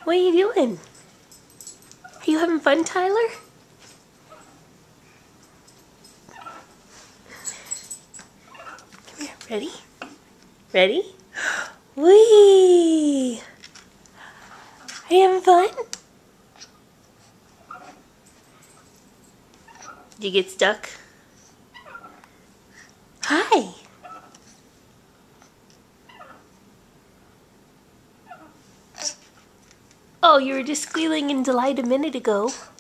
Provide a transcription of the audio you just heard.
What are you doing? Are you having fun, Tyler? Come here. Ready? Ready? Whee! Are you having fun? Did you get stuck? Hi! Oh, you were just squealing in delight a minute ago.